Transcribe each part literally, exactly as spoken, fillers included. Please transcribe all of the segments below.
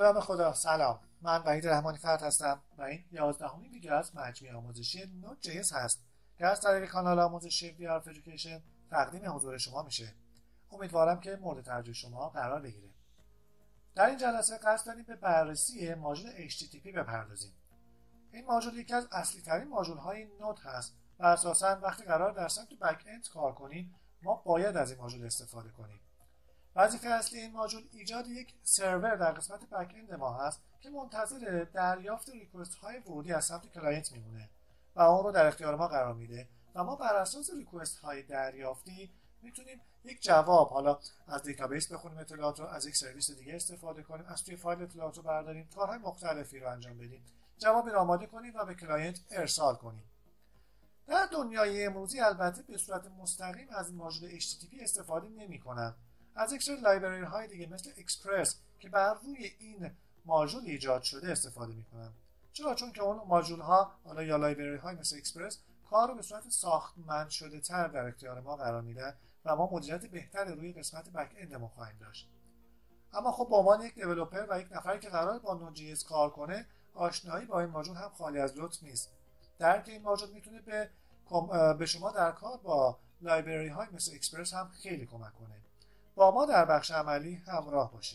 به نام خدا. سلام، من وحید رحمانی فرد هستم و این یازدهمین ویدیو از مجموعه آموزشی نود جی اس هست که از طریق کانال آموزشی وی آر ادویکیشن تقدیم حضور شما میشه. امیدوارم که مورد توجه شما قرار بگیره. در این جلسه قصد داریم به بررسی ماژول اچ تی تی پی بپردازیم. این ماژول یکی از اصلی ترین ماژول های نود هست و اساساً وقتی قرار در سمت بک اند کار کنیم ما باید از این ماژول استفاده کنیم. وظیفه اصلی این ماژول ایجاد یک سرور در قسمت بک اند ما هست که منتظر دریافت ریکوست های ورودی از سمت کلاینت میمونه و اون رو در اختیار ما قرار میده و ما بر اساس ریکوست های دریافتی میتونیم یک جواب، حالا از دیتابیس بخونیم اطلاعات رو، از یک سرویس دیگه استفاده کنیم، از توی فایل اطلاعات رو برداریم، کارهای مختلفی رو انجام بدیم، جوابی رو آماده کنیم و به کلاینت ارسال کنیم. در دنیای امروزی البته به صورت مستقیم از این ماژول اچ تی تی پی استفاده نمی‌کنن. از یک سری لایبرری های دیگه مثل اکسپرس که بر روی این ماژول ایجاد شده استفاده میکنن. چرا؟ چون که اون ماژول ها، حالا یا لایبرری های مثل اکسپرس، کار رو به صورت ساختمند شده تر در اختیار ما قرار میدن و ما مدیریت بهتری روی قسمت بک اند ما خواهیم داشت. اما خب به عنوان یک دیولپر و یک نفری که قرار با نود جی اس کار کنه، آشنایی با این ماژول هم خالی از لطف نیست. درک این ماژول میتونه به به شما در کار با لایبرری های مثل اکسپرس هم خیلی کمک کنه. با ما در بخش عملی همراه باشید.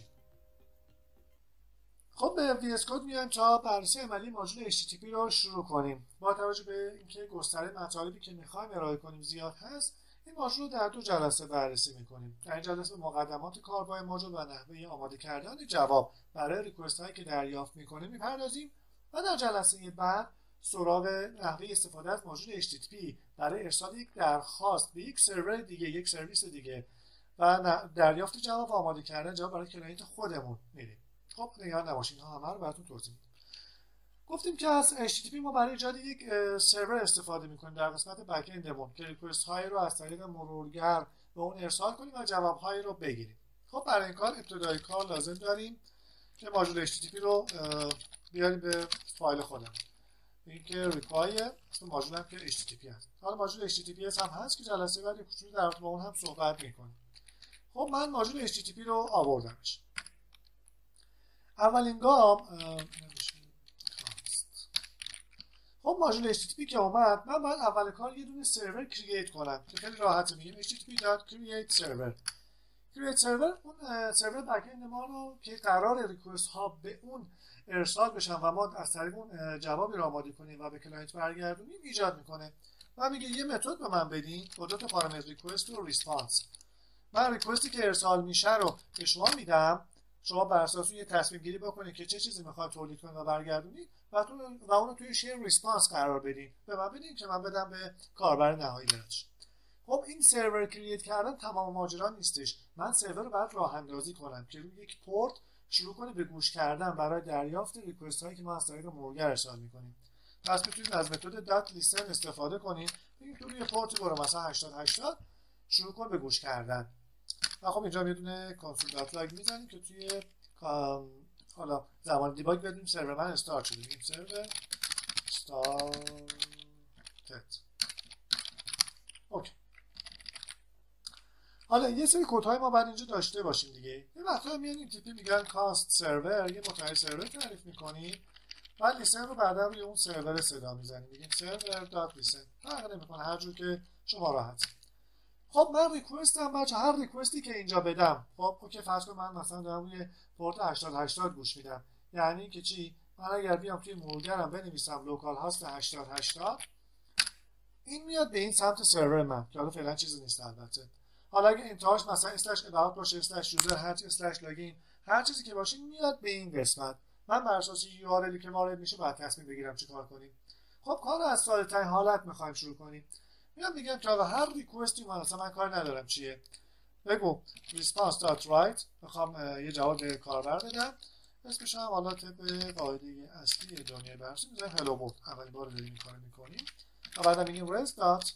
خب به وی اس کد میایم تا بررسی عملی ماژول اچ تی تی پی رو شروع کنیم. با توجه به اینکه گستره مطالبی که میخوایم ارائه کنیم زیاد هست، این ماژول رو در دو جلسه بررسی میکنیم. در این جلسه به مقدمات کار با این ماژول و نحوه آماده کردن جواب برای ریکوست هایی که دریافت میکنیم میپردازیم و در جلسه بعد سراغ نحوه استفاده از ماژول اچ تی تی پی برای ارسال یک درخواست به یک سرور دیگه، یک سرویس دیگه و دریافت جواب آماده کردن جواب برای کلاینت خودمون میریم. خب نگران نباشین، ها همه رو براتون توضیح میدم. گفتیم که از اچ تی تی پی ما برای ایجاد یک سرور استفاده میکنیم در قسمت بک اندمون که ریکوست هایی رو از طریق مرورگر به اون ارسال کنیم و جواب هایی رو بگیریم. خب برای این کار ابتدای کار لازم داریم که ماژول اچ تی تی پی رو بیاریم به فایل خودمون. این که ریکوای اسم ماژول هم که اچ تی تی پی هست. حالا ماژول اچ تی تی پی هم هست که جلسه بعد کوچولو در رابطه با اون هم صحبت میکنیم. خب من ماژول اچ تی تی پی رو آوردمش. اولین گام خب ماژول اچ تی تی پی که اومد، من باید اول کار یه دونه سرور کرییت کنم که خیلی راحته. میگیم اچ تی تی پی دات کرییت سرور. کرییت سرور اون سرور بک اند ما رو که قرار ریکوست ها به اون ارسال بشن و ما از طریق اون جوابی رو آماده کنیم و به کلاینت برگردونیم ایجاد میکنه. و میگه یه متد به من بدین با دو تا پارامتر ریکوست و ریسپانس. من ریکوستی که ارسال میشه رو به شما میدم، شما بر اساس یه تصمیم گیری بکنید که چه چیزی میخواید تولید کنید و برگردونید و تو و اون رو توی شیر ریسپانس قرار بدین. به من بدین که من بدم به کاربر نهایی براتش. خب این سرور کرییت کردن تمام ماجرا نیستش. من سرور رو باید راه اندازی کنم که روی یک پورت شروع کنه به گوش کردن برای دریافت ریکوست هایی که ما از طریق مرورگر ارسال میکنیم. پس میتونید از متد دات لیسن استفاده کنید. بگید تو روی پورت برو مثلا هشتاد هشتاد شروع کن به گوش کردن. و خب اینجا یه دونه کانسول دات لاگ میزنیم که توی حالا زمان دیباگ بدیم سرور من استارت شده. میگیم سرور استارتد. اوکی. حالا یه سری کدهای ما باید اینجا داشته باشیم دیگه. یه وقتا میان این تیپی میگن کاست سرور، یه متغیر سرور تعریف میکنیم و لیسن رو بعدا روی اون سرور صدا میزنیم. میگیم سرور دات لیسن. فرق نمیکنه، هر جور که شما راحت. خب من ریکوستم بچه، هر ریکوستی که اینجا بدم، خب اوکی فرض کن من مثلا دارم روی پورت هشتاد هشتاد گوش میدم. یعنی که چی؟ من اگر بیام توی مرورگرم بنویسم لوکال هاست هشتاد هشتاد، این میاد به این سمت سرور من که حالا فعلا چیزی نیست البته. حالا اگه انتهاش مثلا اسلش اباوت باشه، اسلش یوزر هر اسلش لاگین، هر چیزی که باشه میاد به این قسمت. من بر اساس یو آر ال که وارد میشه باید تصمیم بگیرم چیکار کنیم. خب کار از ساده ترین حالت میخوایم شروع کنیم. میام میگم که آقا هر ریکوستی من مثلا من کار ندارم چیه، بگو response.write، میخوام یه جواب به کاربر بدم. اسمش هم حالا طبق قاعده اصلی دنیای بررسی میذاریم hello world. اولین بار داریم این کارو میکنیم و بعدا میگیم res.end.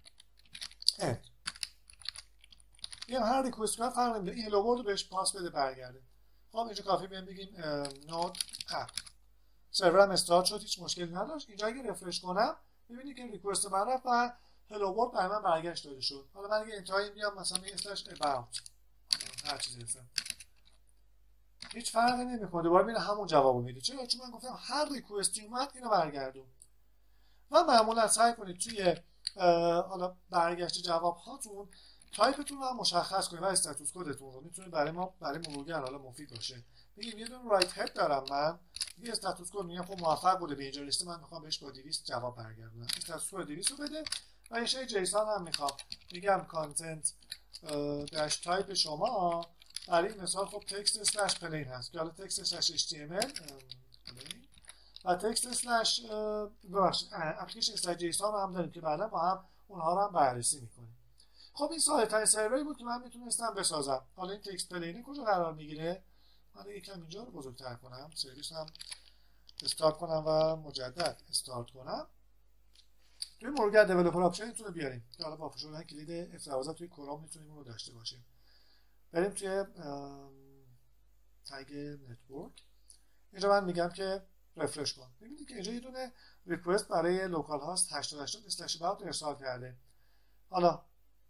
میگم هر ریکوست کنم فرق نمیکنه، این hello world رو بهش پاس بده برگرده. خب اینجا کافی بیام بگیم node app. سرورم استارت شد، هیچ مشکلی نداشت. اینجا اگه رفرش کنم میبینید که ریکوست من رفت و hello world برای من برگشت داده شد. حالا من اگه انتهایی میام مثلا میگم slash about هر چیزی هستم هیچ فرقی نمیکنه، دوباره میره همون جوابو میده. چرا؟ چون من گفتم هر ریکوستی اومد اینو برگردون. و معمولا سعی کنید توی حالا برگشت جواب هاتون تایپتون رو هم مشخص کنید و استاتوس کدتون رو میتونید برای ما برای مرورگر حالا مفید باشه. میگیم یه دونه رایت هد دارم من، یه استاتوس کد میگم خب موفق بوده به اینجا رسیده، من میخوام بهش با دویست جواب برگردونم. استاتوس کد دویست رو بده و یه شی جیسون هم میخوام. میگم کانتنت داش تایپ شما برای مثال خب تکست اسلش پلین هست که حالا تکست اسلش اچ تی ام ال و تکست اسلش ببخشید اپلیکیشن اسلش جیسون هم داریم که بعدا با هم اونها رو هم بررسی میکنیم. خب این ساده ترین سروری بود که من میتونستم بسازم. حالا این تکست پلین کجا قرار میگیره؟ من یکم اینجا رو بزرگتر کنم، سرویس هم استارت کنم و مجدد استارت کنم. توی مرورگر دیولپر آپشن میتونه بیاریم که حالا با فشردن کلید اف دوازده توی کروم میتونیم اون رو داشته باشیم. بریم توی تگ نتورک. اینجا من میگم که رفرش کن. میبینید که اینجا یه دونه ریکوست برای لوکال هاست هشتاد هشتاد اسلش اباوت ارسال کرده. حالا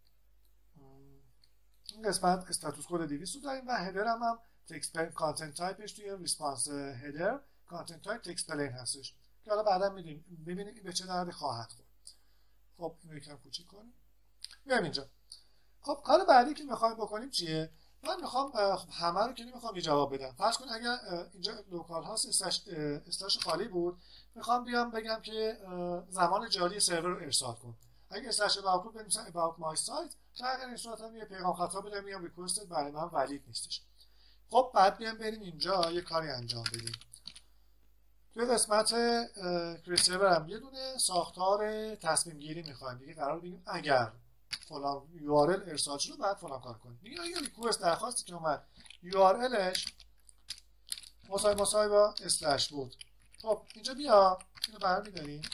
این قسمت استاتوس کد دویست رو داریم و هدر هم هم تکست کانتنت تایپش توی ریسپانس هدر کانتنت تایپ تکست پلین هستش که حالا بعدا می‌بینیم ببینیم به چه دردی خواهد خورد. خب اینو یکم کوچیک کنیم. میایم اینجا. خب کار بعدی که می‌خوایم بکنیم چیه؟ من می‌خوام همه رو که نمی‌خوام یه جواب بدم. فرض کن اگر اینجا لوکال هاست اسلش اسلش خالی بود، می‌خوام بیام بگم که زمان جاری سرور رو ارسال کن. اگه اسلش اباوت بود بنویسم about my site و اگر این صورت هم یه پیغام خطا بده میگم ریکوست برای من ولید نیستش. خب بعد بیام بریم اینجا یه کاری انجام بدیم. توی قسمت کریت سرور هم یه دونه ساختار تصمیم گیری میخوایم دیگه، قرار بگیم اگر فلان یو آر ال ارسال شد بعد فلان کار کنیم. میگیم اگه ریکوست درخواستی که اومد یو آر الش مساوی مساوی با اسلش بود. خب اینجا بیا اینو برمی‌داریم.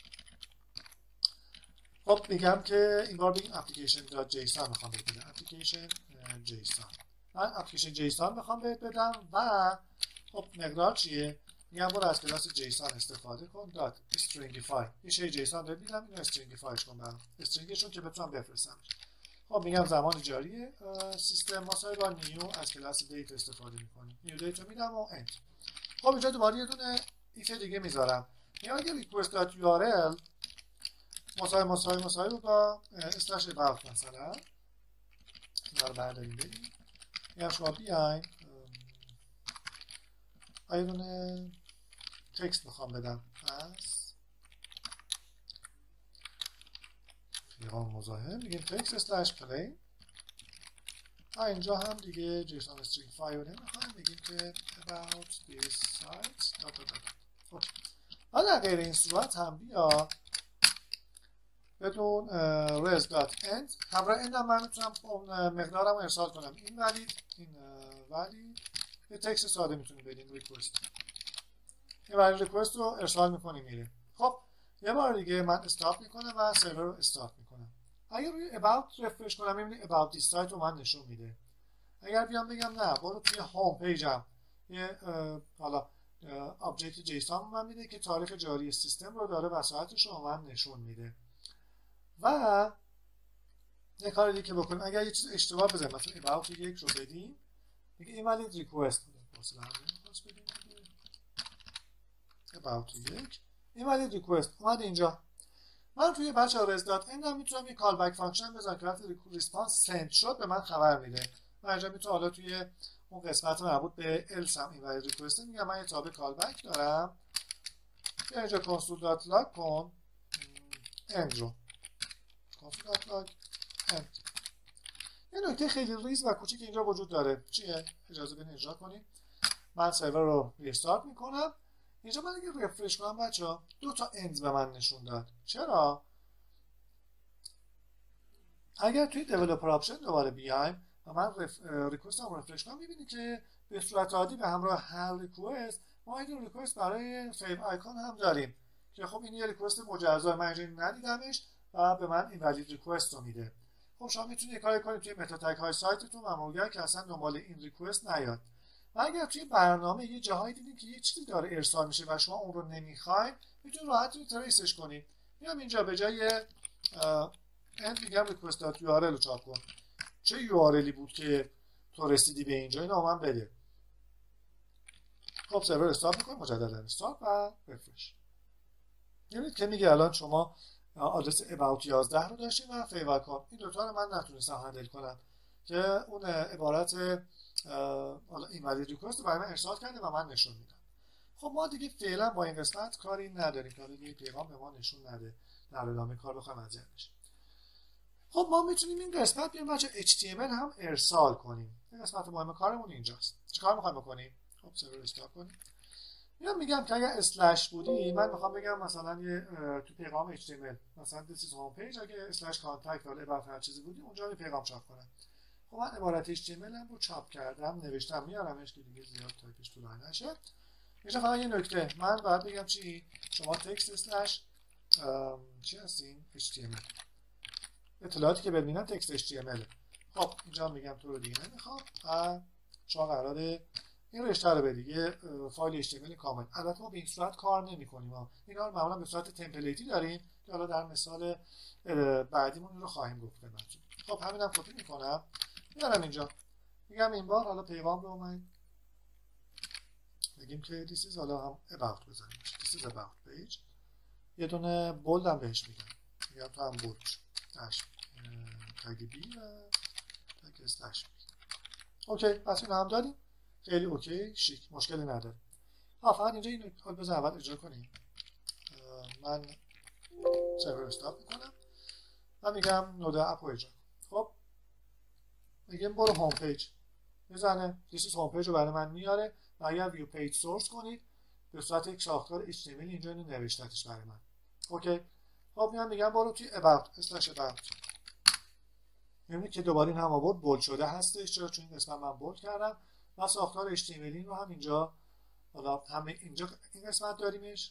خب میگم که این بار بگیم application.json میخوام بهت بدم. application json من اپلیکیشن جیسون میخوام بهت بدم و خب مقدار چیه؟ میگم برو از کلاس جیسون استفاده کن دات استرینگیفای. یه شی جیسون بهت میدم اینو استرینگیفایش کن برام. استرینگشون که بتونم بفرستمش. خب میگم زمان جاری سیستم مساوی با نیو از کلاس دیتا استفاده میکنیم. نیو دیتا میدم و انت. خب اینجا دوباره یه دونه ایف دیگه میذارم. میگم اگه request.url مساوی مساوی مساوی با اسلش اباوت مثلا اینا رو برداریم بریم. میگم شما بیاین یه دونه تکست میخوام بدم از پیغام مزاحم. میگیم تکست اسلش پلی. اینجا هم دیگه جیسون استرینگ فایل نمیخوایم، میگیم که about this site دات دات دات. حالا غیر این صورت هم بیا بدون res dot end همراه end هم من میتونم مقدارم رو ارسال کنم. این ولید این ولید یه تکست ساده میتونیم بدیم ریکوست. این ولی ریکوست رو ارسال میکنیم میره. خب یه بار دیگه من استارت میکنم و سرور رو استارت میکنم. اگر روی about رفرش کنم میبینی about this site رو من نشون میده. اگر بیام بگم نه برو توی هوم پیجم یه حالا آبجکت جیسون رو من میده که تاریخ جاری سیستم رو داره و ساعتش رو من نشون میده. و یه کار دیگه که بکنیم اگر یه چیز اشتباه بزنیم مثلا about یک رو بدیم میگه این ولی ریکوست مثلا بدیم about یک این ولی ریکوست اومد اینجا. من توی بچه ها رز دات اند هم میتونم یه کال بک فانکشن بذارم که وقتی ریسپانس سند شد به من خبر میده. من اینجا میتونم حالا توی اون قسمت مربوط به الس هم این ولی ریکوست میگم من یه تابع کال بک دارم. بیا اینجا console dot log کن اند رو console dot log end. یه نکته خیلی ریز و کوچیک اینجا وجود داره. چیه؟ اجازه بدین اجرا کنیم. من سرور رو ریستارت میکنم. اینجا من اگه رفرش کنم بچه‌ها دو تا اند به من نشون داد. چرا؟ اگر توی دیولپر آپشن دوباره بیایم و من رف... ریکوست رو رفرش کنم میبینی که به صورت عادی به همراه هر ریکوست ما این ریکوست برای سیو آیکون هم داریم که خب این یه ریکوست مجزا من اینجا ندیدمش و به من این ولید ریکوست رو میده. خب شما میتونید یه کاری کنید توی متا تگ های سایتتون ممنوعه که اصلا دنبال این ریکوست نیاد. و اگر توی برنامه یه جاهایی دیدین که یه چیزی داره ارسال میشه و شما اون رو نمیخواید میتونید راحت رو تریسش کنید. میام اینجا به جای اند میگم ریکوست دات یو آر ال رو چاپ کن. چه یو آر الی بود که تو رسیدی به اینجا اینو من بده. خب سرور استارت میکنیم، مجددا استارت و رفرش. میبینید که میگه الان شما آدرس about یازده رو داشتیم و فیور کام. این دوتا رو من نتونستم هندل کنم که اون عبارت حالا اینوالید ریکوست رو برای من ارسال کرده و من نشون میدم. خب ما دیگه فعلا با این قسمت کاری نداریم که حالا دیگه پیغام به ما نشون نده در ادامه کار بخوایم اذیت بشیم. خب ما میتونیم این قسمت بیایم بچه اچ تی ام ال هم ارسال کنیم. این قسمت مهم کارمون اینجاست. چیکار میخوایم بکنیم؟ خب سرور استارت کنیم. میام میگم که اگر اسلش بودی من میخوام بگم مثلا یه تو پیغام اچ تی ام ال مثلا this is home page، اگه اسلش کانتکت ولی about هر چیزی بودی اونجا یه پیغام چاپ کنم. خب من عبارت اچ تی ام ال هم رو چاپ کردم، نوشتم، میارمش که دیگه زیاد تایپش طولانی نشه. اینجا فقط یه نکته من باید بگم چی؟ شما تکست اسلش چی هستین؟ اچ تی ام ال. اطلاعاتی که ببینم تکست اچ تی ام ال. خب اینجا میگم تو رو دیگه نمیخوام و شما قراره این رشته رو بدی یه فایل اچ تی ام ال کامل. البته ما به این صورت کار نمی‌کنیم، ما اینا رو معمولا به صورت تمپلیتی داریم که حالا در مثال بعدیمون این رو خواهیم گفت خدمتتون. خب همینم کپی میکنم میارم اینجا، میگم این بار حالا پیغام رو من بگیم که this is حالا هم about بزنیم this is about page، یه دونه بولد هم بهش میگم، میگم تو هم بولد داش تگ بی و تگ اسلش بی. اوکی پس این هم داریم، خیلی اوکی شیک، مشکلی نداره. ها فقط اینجا اینو بذار اول اجرا کنیم. من سرور استارت میکنم و میگم نود اپ رو اجرا. خب میگم برو هوم پیج، میزنه this is هوم پیج رو برای من میاره و اگر ویو پیج سورس کنید به صورت یک ساختار اچ تی ام ال اینجا اینو نوشتتش برای من. اوکی خب میام میگم برو توی about اسلش about. میبینید که دوباره این هم آورد بولد شده هستش، چرا؟ چون این قسمت من بولد کردم و ساختار اچ تی ام ال رو هم اینجا حالا همه اینجا این قسمت داریمش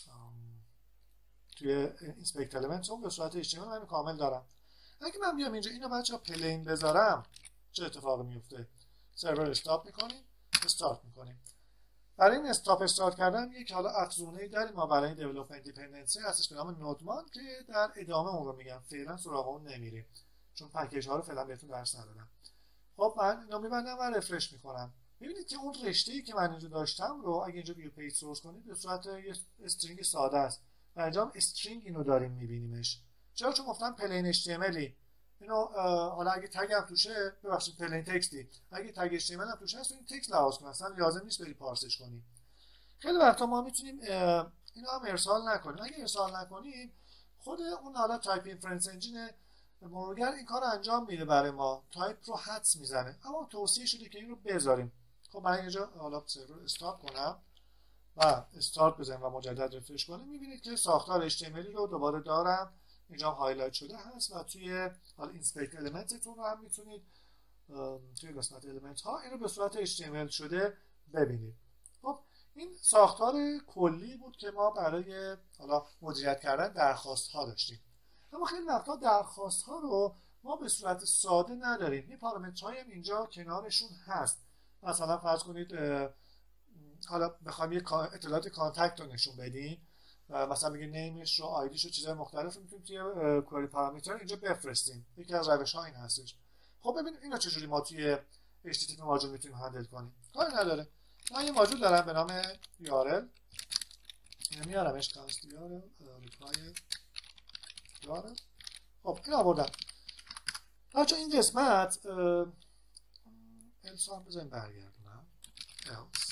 توی اینسپکت المنت هم به صورت اچ تی ام ال من کامل دارم. اگه من بیام اینجا اینو بچه‌ها پلین بذارم چه اتفاقی میفته؟ سرور استاپ میکنیم، استارت میکنیم. برای این استاپ استارت کردن یک حالا افزونه‌ای داریم ما برای دیولپمنت دیپندنسی هستش به نام نودمان که در ادامه اون رو میگم، فعلا سراغ اون نمیریم چون پکیج ها رو فعلا بهتون درس ندادم. خب من اینو میبندم و رفرش میکنم. میبینید که اون رشته‌ای که من اینجا داشتم رو اگه اینجا ویو پیج سورس کنید به صورت یه استرینگ ساده است و اینجا استرینگ اینو داریم میبینیمش. چرا؟ چون گفتم پلین اچ تی ام ال اینو حالا اگه تگ هم توشه ببخشید پلین تکستی، اگه تگ اچ تی ام ال هم توشه هست این تکست لحاظ کنید، اصلا لازم نیست بری پارسش کنید. خیلی وقتا ما میتونیم اینو هم ارسال نکنیم. اگه ارسال نکنیم خود اون حالا تایپ اینفرنس انجین مرورگر این کار انجام میده برای ما، تایپ رو حدس میزنه، اما توصیه شده که این رو بذاریم. خب من اینجا حالا سرور استارت کنم و استارت بزنیم و مجدد رفرش کنیم، میبینید که ساختار اچ تی ام ال رو دوباره دارم، اینجا هایلایت شده هست و توی حالا اینسپکت المنتتون رو هم میتونید توی قسمت المنت ها این رو به صورت اچ تی ام ال شده ببینید. خب این ساختار کلی بود که ما برای حالا مدیریت کردن درخواست ها داشتیم. اما خیلی وقتا درخواست ها رو ما به صورت ساده نداریم، این پارامترهای هم اینجا کنارشون هست. مثلا فرض کنید حالا بخوایم یه اطلاعات کانتکت رو نشون بدیم، مثلا بگید نیمش رو، آیدیش رو، چیزهای مختلف رو میتونیم توی کوئری پارامتر اینجا بفرستیم. یکی از روش ها این هستش. خب ببینید اینا چجوری ما توی اچ تی تی پی ماژول میتونیم هندل کنیم. کاری نداره، من یه ماژول دارم به نام یو آر ال، میارمش کانست یو آر ال ریپلای یو آر ال. خب این آوردم. بچه این قسمت الس هم بذاریم برگردونم. else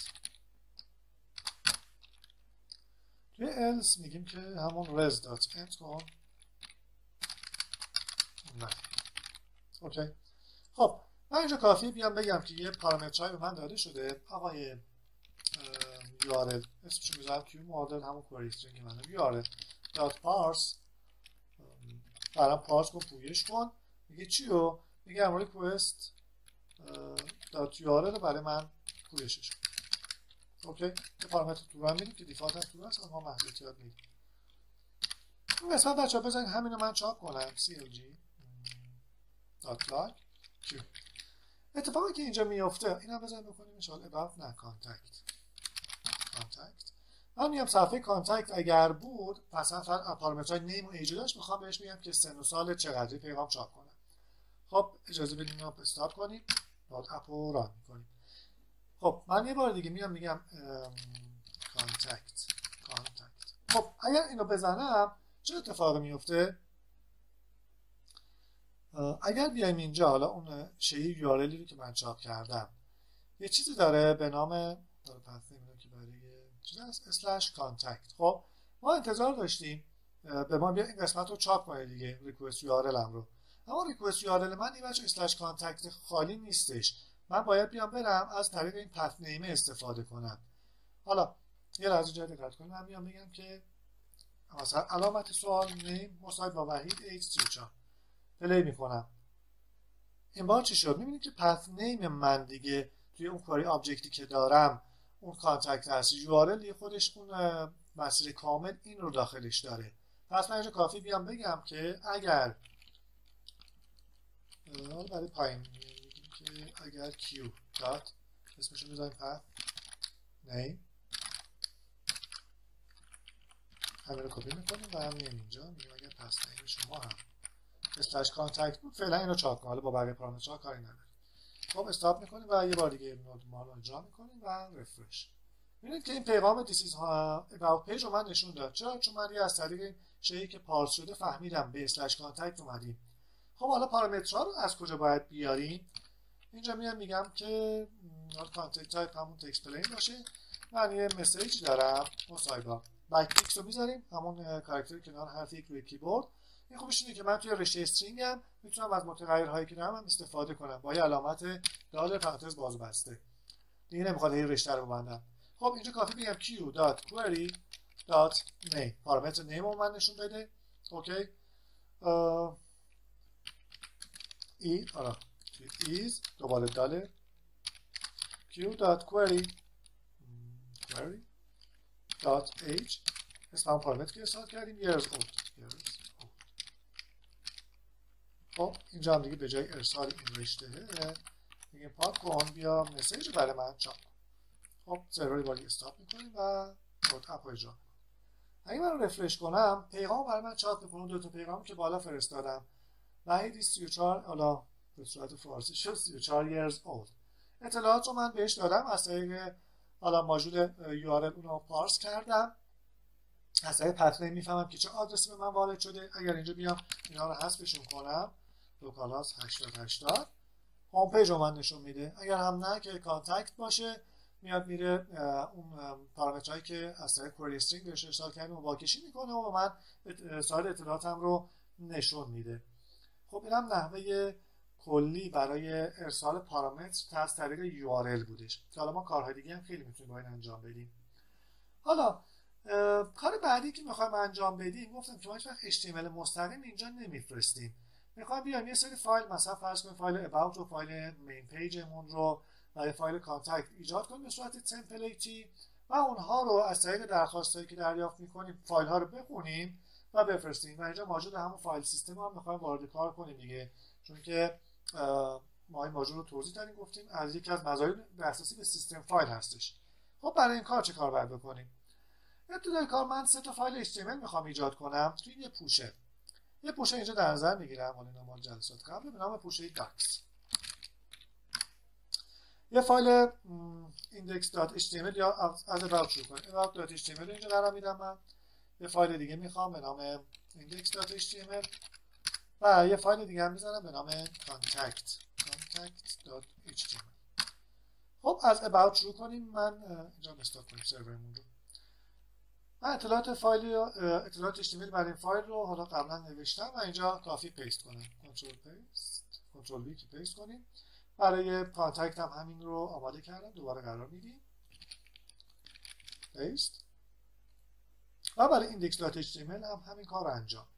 توی else میگیم که همون res.end کن. نه اوکی. خب من اینجا کافیه بیام بگم که یه پارامترهای به من داده شده، آقای یو آر ال اسمشو میذارم کیو مدل همون کوئری استرینگ منه یو آر ال دات پارس، برام پارس کن پویش کن. میگه چیو؟ میگه امروی کوست دات یو آر ال رو برای من پویشش کن. اوکی یه پارامتر تو هم میدیم که دیفالت هم تو هست اما محدودیت میدیم. این قسمت بچه ها بزنید همین رو من چاپ کنم سی ال جی دات لاگ کیو. اتفاقی که اینجا میفته این هم بزنید بکنیم انشاءالله about نه کانتکت کانتکت. من میام صفحه کانتکت اگر بود مثلا فقط پارامترهای نیم و ایج داشت، میخوام بهش میگم که سن و سال چقدر پیغام چاپ کنم. خب اجازه بدین ما استارت کنیم، بعد اپ رو ران میکنیم. خب من یه بار دیگه میام میگم کانتکت کانتکت. خب اگر اینو بزنم چه اتفاقی میفته؟ اگر بیایم اینجا، حالا اون شیء یو آر ال رو که من چاپ کردم یه چیزی داره به نام داره پس نمیدونم که برای چیز هست اسلش کانتکت. خب ما انتظار داشتیم به ما بیا این قسمت رو چاپ کنه دیگه، ریکوست یو آر ال هم رو. اما ریکوست یو آر ال من این بچه اسلش کانتکت خالی نیستش، من باید بیام برم از طریق این پث نیم استفاده کنم. حالا یه لحظه جای دقت کنید، من میام میگم که مثلا علامت سوال نیم مساوی با وحید ایچ سی و چهار پلی میکنم. این بار چی شد؟ میبینید که پث نیم من دیگه توی اون کاری آبجکتی که دارم اون کانتکت هست، یو آر ال خودش اون مسیر کامل این رو داخلش داره. پس من اینجا کافی بیام بگم که اگر برای پایین که اگر کیو دات اسمشو بذاریم پث نیم، همین رو کپی میکنیم و هم میگیم اینجا میگیم اگر پث نیم شما هم اسلش کانتکت بود فعلا اینو چاپ کنیم، حالا با بقیه پارامترها کاری نداره. خب استاپ میکنیم و یه بار دیگه ما رو اجرا میکنیم و رفرش. ببینید که این پیغام دیسیز about page رو من نشون داد. چرا؟ چون من از طریق شیئی که پارس شده فهمیدم به اسلش کانتکت اومدیم. خب حالا پارامترها رو از کجا باید بیاریم؟ اینجا میام میگم که کانتکت تایپ همون تکست پلین باشه. من یه مسیج دارم مساوی با بک تکست رو میذاریم، همون کاراکتر کنار حرف یک روی کیبورد. این خوبش اینه که من توی رشته استرینگ هم میتونم از متغیرهایی که دارم هم استفاده کنم با یه علامت دال پرانتز باز بسته. دیگه نمیخواد این رشته رو ببندم. خب اینجا کافی بگم q.query.name پارامتر نیم رو من نشون بده. اوکی ای آره is دوباره دال q.query query.h اسم هم پارامتر که ارسال کردیم years old. خب اینجا هم دیگه به جای ارسال این رشته میگیم پاک کن بیا مسیج برای من چاپ. خب سرور باری استاپ میکنیم و کد اپ رو اجرا میکنیم. اگه من رو رفرش کنم پیغام برای من چاپ میکنم، دو تا پیغامی که بالا فرستادم وحید سی و چهار، حالا به صورت فارسی شد سی و چهار years old. اطلاعات رو من بهش دادم از طریق حالا ماژول یو آر ال اون رو پارس کردم، از طریق پث نیم میفهمم که چه آدرسی به من وارد شده. اگر اینجا بیام اینا رو حذفشون کنم لوکالهاست هشتاد هشتاد هوم پیج رو من نشون میده. اگر هم نه که کانتکت باشه میاد میره اون پارامترهایی که از طریق کوری استرینگ بهش ارسال کردیم رو واکشی میکنه و من سایر اطلاعاتم رو نشون میده. خب اینم نحوه کلی برای ارسال پارامتر از طریق یو آر ال بودش که حالا ما کارهای دیگه هم خیلی میتونیم با این انجام بدیم. حالا کار بعدی که میخوایم انجام بدیم گفتم که ما هیچ وقت اچ تی ام ال مستقیم اینجا نمیفرستیم. میخوایم بیایم یه سری فایل مثلا فرض کنیم فایل about رو فایل مین پیجمون رو و فایل کانتکت ایجاد کنیم به صورت تمپلیتی و اونها رو از طریق درخواستایی که دریافت میکنیم فایل ها رو بخونیم و بفرستیم. و اینجا ماژول همون فایل سیستم هم میخوایم وارد کار کنیم دیگه، چون که ما این ماژول رو توضیح دادیم گفتیم از یکی از مزایای دسترسی به سیستم فایل هستش. خب برای این کار چه کار باید بکنیم؟ ابتدای کار من سه تا فایل اچ تی ام ال میخوام ایجاد کنم توی یه پوشه. یه پوشه اینجا در نظر میگیرم، ولی نمال جلسات قبل به نام پوشه داکس. یه فایل index.html یا از about شروع کنیم. about.html اینجا قرار میدم من. یه فایل دیگه میخوام به نام index.html و یه فایل دیگه هم میذارم به نام contact contact.html. خب از about شروع کنیم. من اینجا استارت کنیم سرورمون رو. من اطلاعات فایل اطلاعات اچ تی ام ال برای این فایل رو حالا قبلا نوشتم و اینجا کافی پیست کنم. کنترل پیست، کنترل وی که پیست کنیم. برای کانتکت هم همین رو آماده کردم، دوباره قرار میدیم پیست و برای index.html هم همین کار رو انجام.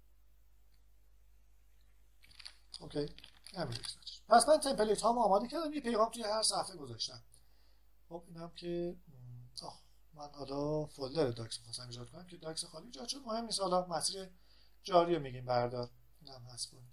اوکی همین. پس من تمپلیت هامو آماده کردم، یه پیغام توی هر صفحه گذاشتم. خب اینم که آه من حالا فولدر داکس می‌خواستم ایجاد کنم که داکس خالی ایجاد شد. مهم نیست، حالا مسیر جاری رو میگیم بردار، اینم حذف کنیم.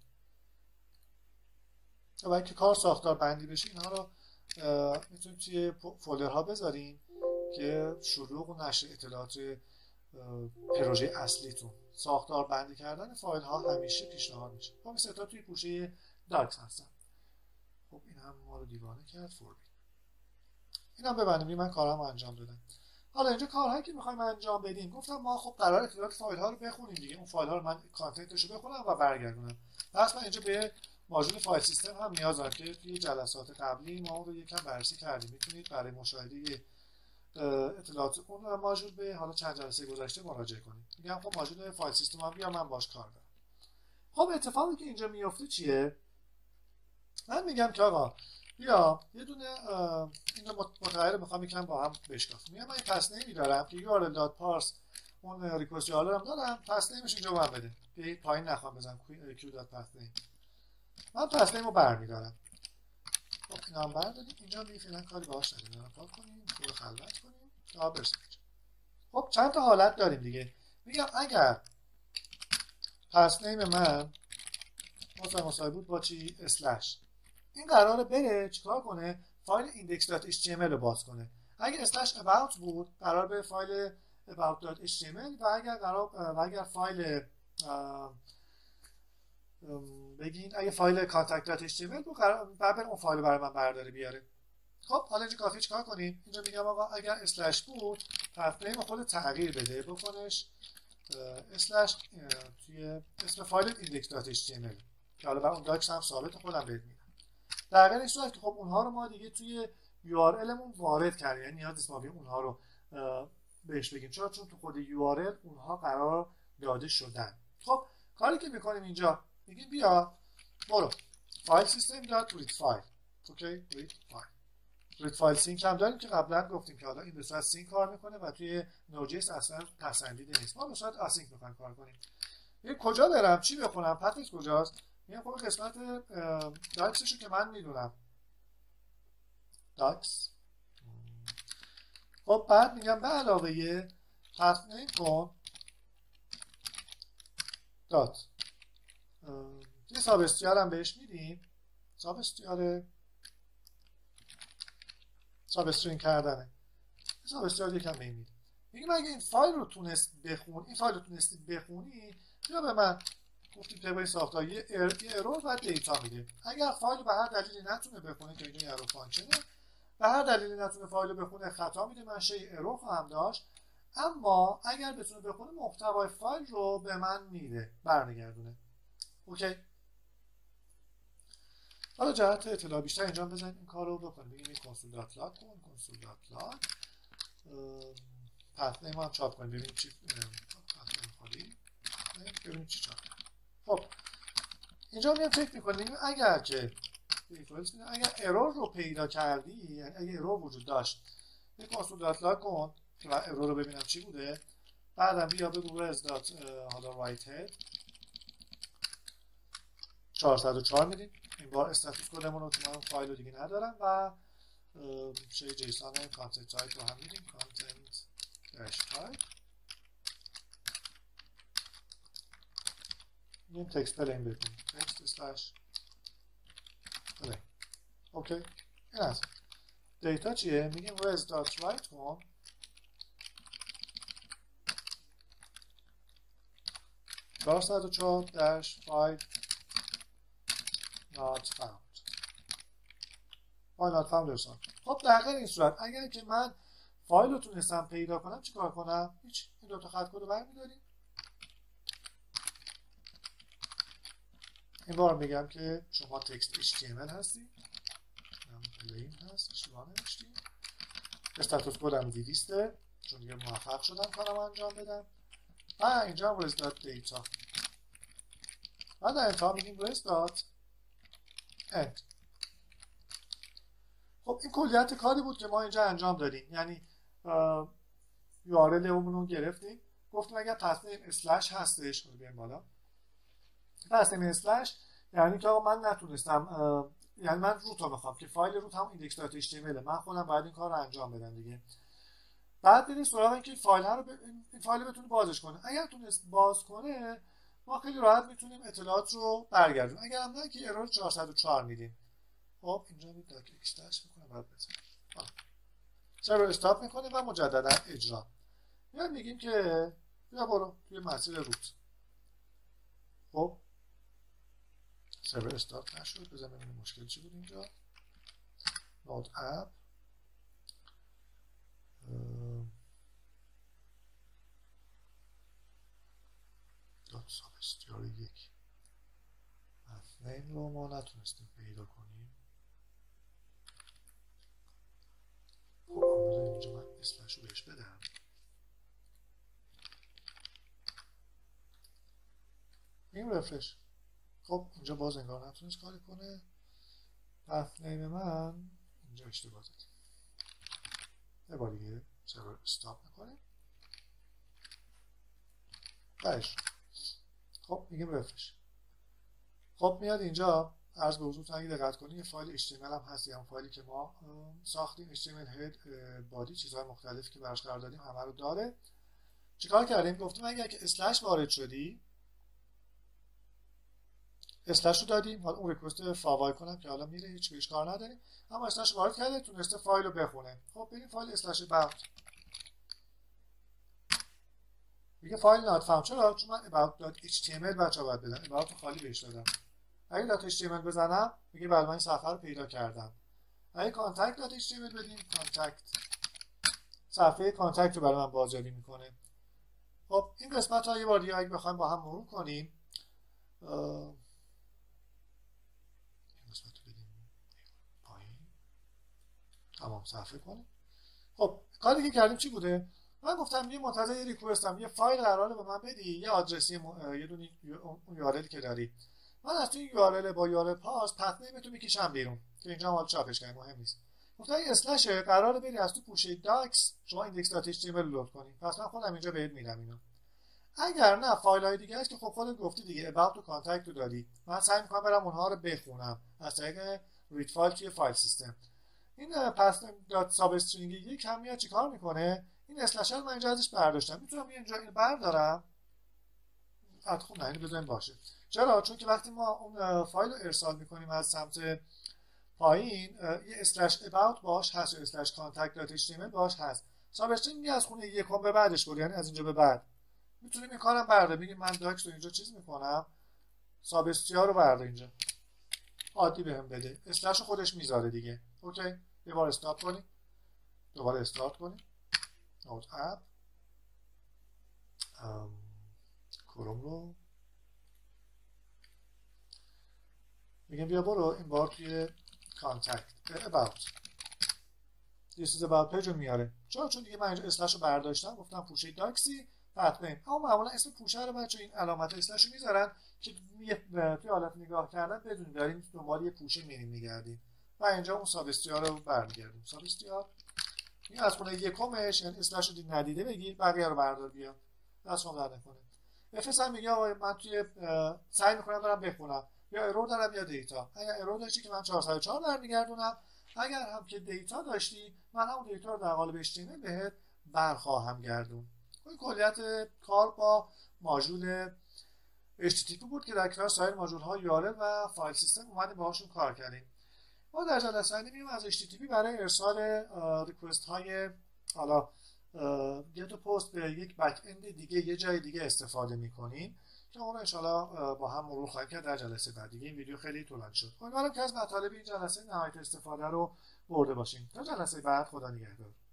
و اینکه کار ساختار بندی بشه اینها رو میتونید توی فولدرها بذارین که شروع و نشر اطلاعات پروژه اصلیتون. ساختار بندی کردن فایل ها همیشه پیشنهاد میشه. خب این سه تا توی پوشه داکس هستن. خب این هم ما رو دیوانه کرد فوربین. اینا ببندیم. من کارم انجام دادم. حالا اینجا کارهایی که می‌خوایم انجام بدیم، گفتم ما خب قرار اطلاعات فایل ها رو بخونیم دیگه. اون فایل ها رو من کانتنتش رو بخونم و برگردونم. پس من اینجا به ماژول فایل سیستم هم نیاز دارم که توی جلسات قبلی ما رو یکم بررسی کردیم. میتونید برای مشاهده اطلاعات اون ماژول به حالا چند جلسه گذشته مراجعه کنید. میگم خب ماژول فایل سیستم هم بیا من باش کار دارم. خب اتفاقی که اینجا میفته چیه؟ من میگم که آقا بیا یه دونه اینو متغیر میخوام یکم با هم بشکافیم. میگم من پس نمی دارم که url.parse اون ریکوست رو هم دارم، پس نمیش اینجا من بده که پایین نخوام بزنم q.pathname. من پس نیم رو برمیدارم. خب اینا هم برداریم. اینجا می فعلا کاری باهاش نداریم. اینا پاک کنیم، رو خلوت کنیم تا برسیم. خب چند تا حالت داریم دیگه. میگم اگر پس نیم من مثلا مساوی بود با چی اسلش، این قراره بره چیکار کنه؟ فایل index.html رو باز کنه. اگه اسلش about بود قرار به فایل about.html و اگر قرار و اگر فایل بگین اگه فایل contact.html بود قرار بعد اون فایل برای من برداره بیاره. خب حالا اینجا کافیه چیکار کنیم؟ اینجا میگم آقا اگر اسلش بود پس نیم خود تغییر بده بکنش اسلش توی اسم فایل index.html که حالا اون داکس هم ثابت خودم بهت میدم. در غیر این صورت که خب اونها رو ما دیگه توی یو آر ال مون وارد کردیم، یعنی نیاز نیست ما بگیم اونها رو بهش بگیم چرا؟ چون تو خود یو آر ال اونها قرار داده شدن. خب کاری که میکنیم اینجا میگیم بیا برو فایل سیستم دات رید فایل. اوکی رید فایل. رید فایل سینک هم داریم که قبلا گفتیم که حالا این به صورت سینک کار میکنه و توی نوجیس اصلا پسندیده نیست. ما به صورت آسینک میخوایم کار کنیم. میگم کجا برم چی بخونم پتش کجاست؟ میگم خب قسمت داکسشو که من میدونم داکس. خب بعد میگم به علاوه پتنیم کن دات یه ساب استیار هم بهش میدیم. ساب استیار ساب استرینگ کردنه. ساب استیار یکم بهم میدیم. میگم اگه این فایل رو تونست بخون این فایل رو تونستی بخونی بیا به من گفتیم طبقه ساختار یه ارور و دیتا میده. اگر فایل به هر دلیلی نتونه بخونه که اینجا ارور فانکشنه به هر دلیلی نتونه فایل رو بخونه خطا میده، من شی ارور خواهم داشت. اما اگر بتونه بخونه محتوای فایل رو به من میده برمیگردونه. اوکی. حالا جهت اطلاع بیشتر اینجا بزنیم این کار رو بکنیم. بگیم این کنسول دات لاگ کن کنسول دات لاگ پتنیم هم چاپ کنیم ببینیم چی پتنیم خالی ببینیم چی چاپ. خب اینجا میام فکر میکنیم اگر که اگر ارور رو پیدا کردی، یعنی اگر ارور وجود داشت یک کنسول دات لاگ کن و ارور رو ببینم چی بوده. بعدم بیا بگو res دات حالا رایت هد چهارصد و چهار میدیم. این بار استاتوس کدمون رو تو من فایل رو دیگه ندارم و چه جیسون کانتنت تایپ رو هم میدیم کانتنت داش تایپ این تکست پلین بکنیم تکست اسلش پلین. اوکی این هست. دیتا چیه؟ میگیم res dot write کن چهارصد و چهار dash file not found file not found ارسال. خب در غیر این صورت اگر که من فایل رو تونستم پیدا کنم چیکار کنم؟ هیچ این دو تا خط کد رو برمی‌داریم. این بار میگم که شما تکست اچ تی ام ال هستی پلین هست اشتباه نوشتیم. استاتوس کدم دویسته چون دیگه موفق شدم کارم انجام بدم و اینجا هم res dot data و در انتها میگیم res dot end. خب این کلیت کاری بود که ما اینجا انجام دادیم. یعنی یو آر ال اون رو گرفتیم گفتیم اگر پسنیم اسلش هستش رو بیاریم بالا پسنیم اسلش یعنی که من نتونستم یعنی من روت رو میخوام که فایل روت هم index.html من خودم باید این کار رو انجام بدم دیگه. بعد بریم سراغ اینکه فایل ها رو ب... این فایل رو بتونه بازش کنه. اگر تونست باز کنه ما خیلی راحت میتونیم اطلاعات رو برگردونیم. اگر هم نه که ارور چهارصد و چهار میدیم. خب اینجا می داک اکسترش میکنه بعد بزنیم سرور استاپ میکنه و مجددا اجرا میاد میگیم که بیا برو توی مسیر روت. خب سرور استارت نشد. بزنیم ببینیم مشکل چی بود اینجا. نود اپ سابستیار یک نیم رو ما نتونستیم پیدا کنیم. خب اینجا من اسلش رو بهش بدم. این رفرش. خب اینجا باز انگار نتونست کاری کنه. پث نیم من اینجا اشتباه زد. یه بار دیگه سرور استاپ میکنیم. بهش. خب میگیم رفرش. خب میاد اینجا عرض به حضورتون اگه دقت کنید یه فایل اچ تی ام ال هم هست، یعنی فایلی که ما ساختیم اچ تی ام ال هد بادی چیزهای مختلفی که براش قرار دادیم همه رو داره. چیکار کردیم؟ گفتیم اگر که اسلش وارد شدی اسلش رو دادیم، حالا اون ریکوست فاوای کنم که حالا میره هیچ بهش کار نداریم، اما اسلش وارد کرده تونسته فایل رو بخونه. خب بریم فایل اسلش about میگه فایل نات فاوند. چرا؟ چون من about.html بچا باید بدم، about خالی بهش دادم. اگه .html بزنم میگه بله من این صفحه رو پیدا کردم. اگه contact.html بدیم contact صفحه کانتکت رو برای من بازیابی میکنه. خب این قسمت ها یه بار دیگه اگه بخوایم با هم مرور کنیم این قسمت رو بدیم پایین تمام صفحه کنیم. خب کاری که کردیم چی بوده؟ من گفتم یه منتظر یه ریکوستم، یه فایل قراره به من بدی، یه آدرسی م... یه دونه اون یو آر ال که داری، من از توی یو آر ال با یو آر ال پاس پث نیم تو میکشم بیرون که اینجا حالا چاپش کنیم مهم نیست. گفتم این اسلش قراره بری از تو پوشه داکس شما ایندکس.html رو لود کنی، پس من خودم اینجا بهت میدم اینو. اگر نه فایل های دیگه هست که خب خودت گفتی دیگه about و contact رو دادی، من سعی میکنم برم اونها رو بخونم از طریق رید فایل توی فایل سیستم. این پس دات ساب استرینگ یک هم میاد چیکار میکنه؟ این اسلش رو من اینجا ازش برداشتم، میتونم اینجا اینو بردارم حد خوب نه اینو بذاریم باشه. چرا؟ چون که وقتی ما اون فایل رو ارسال میکنیم از سمت پایین یه اسلش about باش هست یا اسلش contact.html باش هست. ساب استرینگ میاد از خونه یکم به بعدش بود، یعنی از اینجا به بعد میتونیم این کارم برده بگیم من داکس رو اینجا چیز میکنم ساب استیار رو برده اینجا عادی بهم بده، اسلش رو خودش میذاره دیگه. اوکی یه بار استاپ کنیم دوباره استارت کنیم نوت اپ کروم رو میگم بیا برو این بار توی کانتکت about this is about page رو میاره. چرا؟ چون دیگه من اینجا اسلش رو برداشتم گفتم پوشه داکسی حتما، اما معمولا اسم پوشه رو بچه این علامت اسلش رو میذارن که توی حالت نگاه کردن بدون داریم دنبال یه پوشه میریم میگردیم و اینجا اون ساب استیار رو برمیگردیم. ساب استیار این از خونه یکمش یعنی اسلش رو دید ندیده بگیر بقیه رو بردار بیا دست شما در نکنه. افس هم میگه آقا من توی سعی میکنم دارم بخونم یا ارور دارم یا دیتا، اگر ارور داشتی که من چهارصد و چهار برمیگردونم، اگر هم که دیتا داشتی من همون دیتا رو در قالب اچ تی ام ال بهت برخواهم گردون. این کلیت کار با ماژول اچ تی تی پی بود که در کنار سایر ماژول ها یو آر ال و فایل سیستم اومدیم باهاشون کار کردیم. ما در جلسه آینده میایم از اچ تی تی پی برای ارسال ریکوست های حالا گت و پست به یک بک اند دیگه یه جای دیگه استفاده میکنیم که اون رو ان شاءالله با هم مرور خواهیم کرد در جلسه بعد. دیگه این ویدیو خیلی طولانی شد، امیدوارم که از مطالب این جلسه نهایت استفاده رو برده باشیم. تا جلسه بعد خدا نگهدار.